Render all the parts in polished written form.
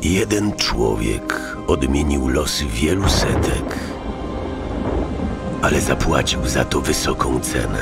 Jeden człowiek odmienił losy wielu setek, ale zapłacił za to wysoką cenę.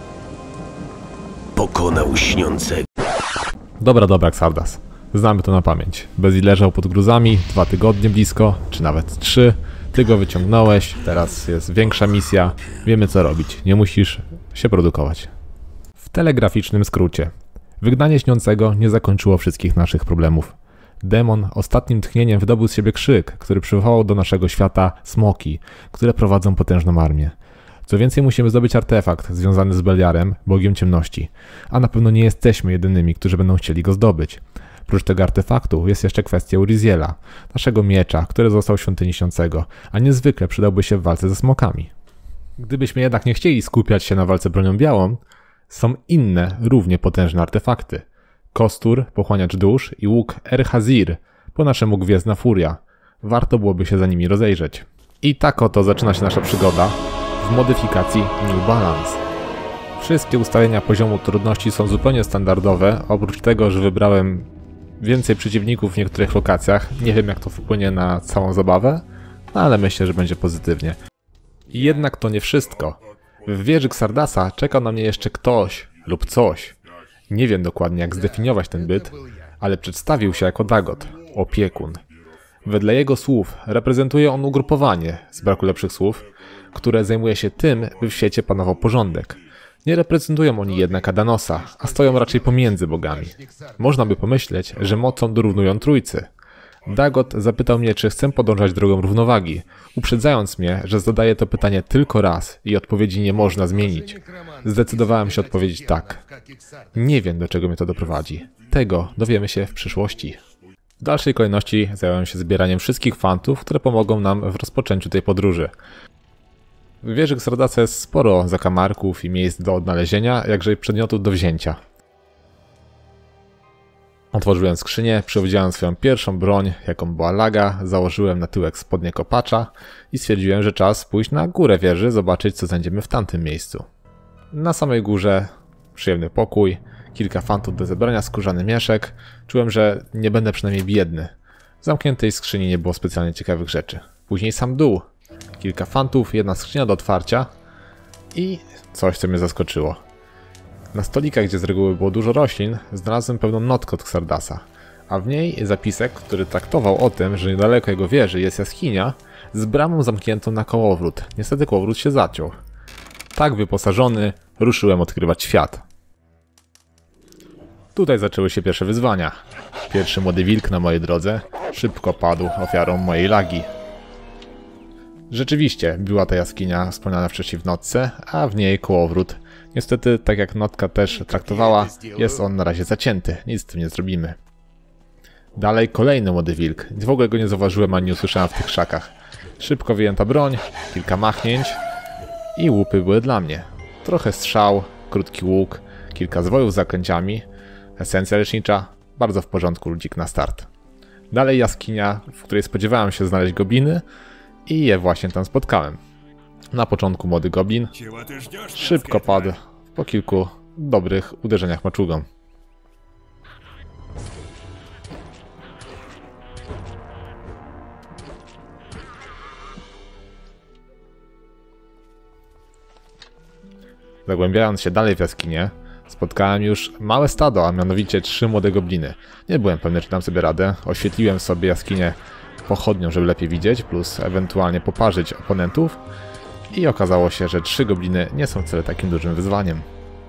Pokonał śniącego. Dobra, Xardas. Znamy to na pamięć. Bezil leżał pod gruzami 2 tygodnie blisko, czy nawet 3. Ty go wyciągnąłeś, teraz jest większa misja. Wiemy co robić, nie musisz się produkować. W telegraficznym skrócie. Wygnanie śniącego nie zakończyło wszystkich naszych problemów. Demon ostatnim tchnieniem wydobył z siebie krzyk, który przywołał do naszego świata smoki, które prowadzą potężną armię. Co więcej, musimy zdobyć artefakt związany z Beliarem, bogiem ciemności, a na pewno nie jesteśmy jedynymi, którzy będą chcieli go zdobyć. Prócz tego artefaktu jest jeszcze kwestia Uriziela, naszego miecza, który został w świątyni śniącego, a niezwykle przydałby się w walce ze smokami. Gdybyśmy jednak nie chcieli skupiać się na walce bronią białą, są inne, równie potężne artefakty. Kostur, pochłaniacz dusz i łuk Er-Hazir, po naszemu Gwiezdna Furia. Warto byłoby się za nimi rozejrzeć. I tak oto zaczyna się nasza przygoda w modyfikacji New Balance. Wszystkie ustawienia poziomu trudności są zupełnie standardowe, oprócz tego, że wybrałem więcej przeciwników w niektórych lokacjach. Nie wiem jak to wpłynie na całą zabawę, ale myślę, że będzie pozytywnie. I jednak to nie wszystko. W wieży Xardasa czeka na mnie jeszcze ktoś lub coś. Nie wiem dokładnie jak zdefiniować ten byt, ale przedstawił się jako Dagot, opiekun. Wedle jego słów reprezentuje on ugrupowanie, z braku lepszych słów, które zajmuje się tym, by w świecie panował porządek. Nie reprezentują oni jednak Adanosa, a stoją raczej pomiędzy bogami. Można by pomyśleć, że mocą dorównują Trójcy. Dagot zapytał mnie, czy chcę podążać drogą równowagi, uprzedzając mnie, że zadaję to pytanie tylko raz i odpowiedzi nie można zmienić. Zdecydowałem się odpowiedzieć tak. Nie wiem, do czego mnie to doprowadzi. Tego dowiemy się w przyszłości. W dalszej kolejności zająłem się zbieraniem wszystkich fantów, które pomogą nam w rozpoczęciu tej podróży. W wieży Xardasa jest sporo zakamarków i miejsc do odnalezienia, jakże i przedmiotów do wzięcia. Otworzyłem skrzynię, przewidziałem swoją pierwszą broń, jaką była laga, założyłem na tyłek spodnie kopacza i stwierdziłem, że czas pójść na górę wieży, zobaczyć co znajdziemy w tamtym miejscu. Na samej górze przyjemny pokój, kilka fantów do zebrania, skórzany mieszek. Czułem, że nie będę przynajmniej biedny. W zamkniętej skrzyni nie było specjalnie ciekawych rzeczy. Później sam dół. Kilka fantów, jedna skrzynia do otwarcia i coś, co mnie zaskoczyło. Na stolikach, gdzie z reguły było dużo roślin, znalazłem pełną notkę od Xardasa, a w niej zapisek, który traktował o tym, że niedaleko jego wieży jest jaskinia z bramą zamkniętą na kołowrót. Niestety kołowrót się zaciął. Tak wyposażony, ruszyłem odkrywać świat. Tutaj zaczęły się pierwsze wyzwania. Pierwszy młody wilk na mojej drodze szybko padł ofiarą mojej lagi. Rzeczywiście, była ta jaskinia wspomniana wcześniej w notce, a w niej kołowrót. Niestety, tak jak notka też traktowała, jest on na razie zacięty, nic z tym nie zrobimy. Dalej kolejny młody wilk, w ogóle go nie zauważyłem ani nie usłyszałem w tych krzakach. Szybko wyjęta broń, kilka machnięć i łupy były dla mnie. Trochę strzał, krótki łuk, kilka zwojów z zaklęciami, esencja lecznicza, bardzo w porządku ludzik na start. Dalej jaskinia, w której spodziewałem się znaleźć gobliny i je właśnie tam spotkałem. Na początku młody goblin szybko padł po kilku dobrych uderzeniach maczugą. Zagłębiając się dalej w jaskinię, spotkałem już małe stado, a mianowicie 3 młode gobliny. Nie byłem pewny, czy dam sobie radę. Oświetliłem sobie jaskinię pochodnią, żeby lepiej widzieć, plus ewentualnie poparzyć oponentów. I okazało się, że 3 gobliny nie są wcale takim dużym wyzwaniem.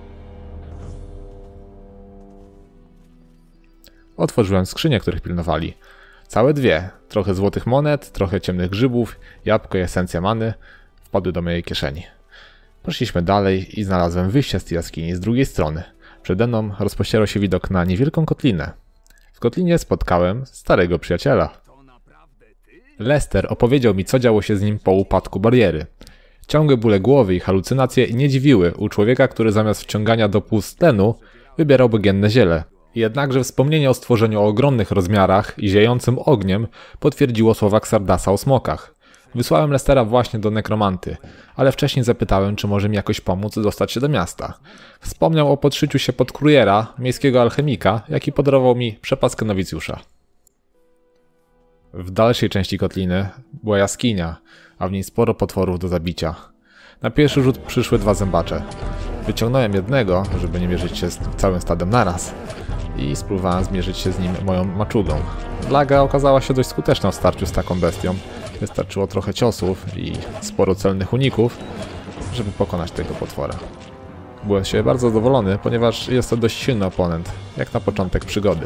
Otworzyłem skrzynie, których pilnowali. Całe 2. Trochę złotych monet, trochę ciemnych grzybów, jabłko i esencja many wpadły do mojej kieszeni. Poszliśmy dalej i znalazłem wyjście z tej jaskini z drugiej strony. Przede mną rozpościerał się widok na niewielką kotlinę. W kotlinie spotkałem starego przyjaciela. Lester opowiedział mi, co działo się z nim po upadku bariery. Ciągłe bóle głowy i halucynacje nie dziwiły u człowieka, który zamiast wciągania do pust tlenu wybierał bagienne ziele. Jednakże wspomnienie o stworzeniu o ogromnych rozmiarach i ziejącym ogniem potwierdziło słowa Xardasa o smokach. Wysłałem Lestera właśnie do nekromanty, ale wcześniej zapytałem, czy może mi jakoś pomóc dostać się do miasta. Wspomniał o podszyciu się pod kuriera, miejskiego alchemika, jaki podarował mi przepaskę nowicjusza. W dalszej części kotliny była jaskinia, a w niej sporo potworów do zabicia. Na pierwszy rzut przyszły 2 zębacze. Wyciągnąłem jednego, żeby nie mierzyć się z całym stadem naraz i spróbowałem zmierzyć się z nim moją maczugą. Laga okazała się dość skuteczna w starciu z taką bestią. Wystarczyło trochę ciosów i sporo celnych uników, żeby pokonać tego potwora. Byłem się bardzo zadowolony, ponieważ jest to dość silny oponent, jak na początek przygody.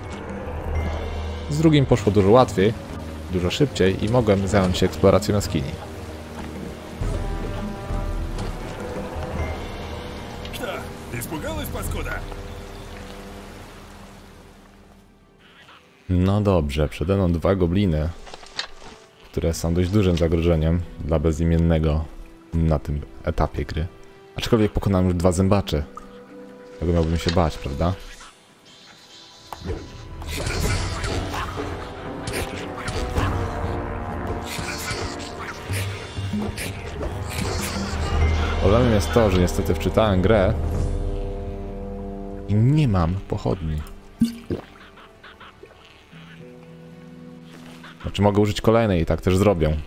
Z drugim poszło dużo łatwiej, dużo szybciej i mogłem zająć się eksploracją jaskini. No dobrze, przede mną 2 gobliny, które są dość dużym zagrożeniem dla bezimiennego na tym etapie gry. Aczkolwiek pokonałem już 2 zębacze. Tego miałbym się bać, prawda? Problemem jest to, że niestety wczytałem grę i nie mam pochodni. Znaczy mogę użyć kolejnej i tak też zrobię.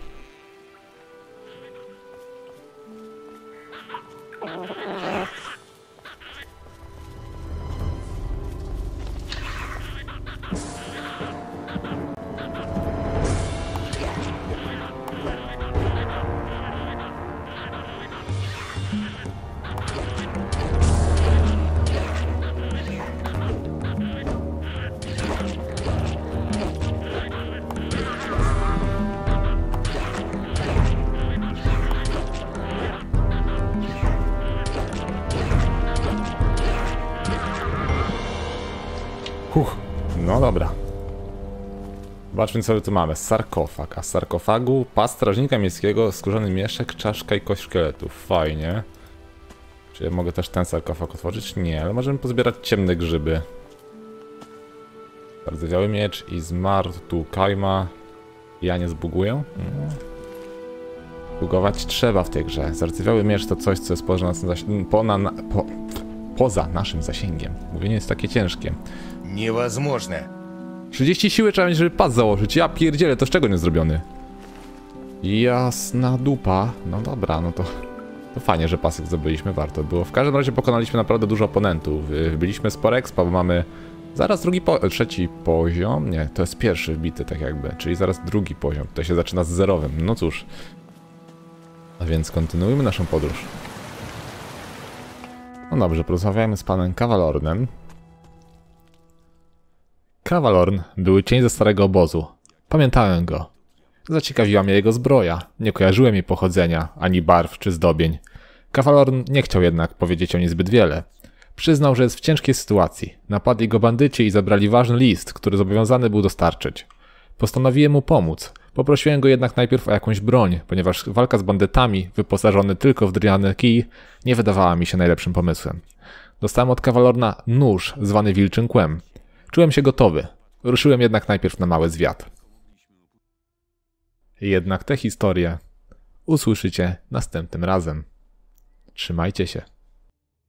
No dobra. Zobaczmy, co tu mamy. Sarkofag. A z sarkofagu pas strażnika miejskiego, skórzany mieszek, czaszka i kość szkieletów. Fajnie. Czy ja mogę też ten sarkofag otworzyć? Nie, ale możemy pozbierać ciemne grzyby. Zardzewiały miecz i zmarł tu Kajma. Ja nie zbuguję? Bugować trzeba w tej grze. Zardzewiały miecz to coś, co jest poza naszym zasięgiem. Mówienie jest takie ciężkie. Невозможно. 30 siły trzeba mieć, żeby pas założyć. Ja pierdzielę, to z czego nie zrobiony? Jasna dupa. No dobra, no to fajnie, że pasek zdobyliśmy, warto było. W każdym razie pokonaliśmy naprawdę dużo oponentów. Wbiliśmy sporo expa, bo mamy zaraz trzeci poziom. Nie, to jest pierwszy wbity tak jakby, czyli zaraz drugi poziom. To się zaczyna z zerowym. No cóż. A więc kontynuujmy naszą podróż. No dobrze, porozmawiajmy z panem Kawalornem. Kawalorn był cień ze starego obozu. Pamiętałem go. Zaciekawiła mnie jego zbroja. Nie kojarzyłem jej pochodzenia, ani barw czy zdobień. Kawalorn nie chciał jednak powiedzieć o niej zbyt wiele. Przyznał, że jest w ciężkiej sytuacji. Napadli go bandyci i zabrali ważny list, który zobowiązany był dostarczyć. Postanowiłem mu pomóc. Poprosiłem go jednak najpierw o jakąś broń, ponieważ walka z bandytami, wyposażony tylko w drewniany kij, nie wydawała mi się najlepszym pomysłem. Dostałem od Kawalorna nóż zwany wilczym kłem. Czułem się gotowy. Ruszyłem jednak najpierw na mały zwiat. Jednak tę historię usłyszycie następnym razem. Trzymajcie się.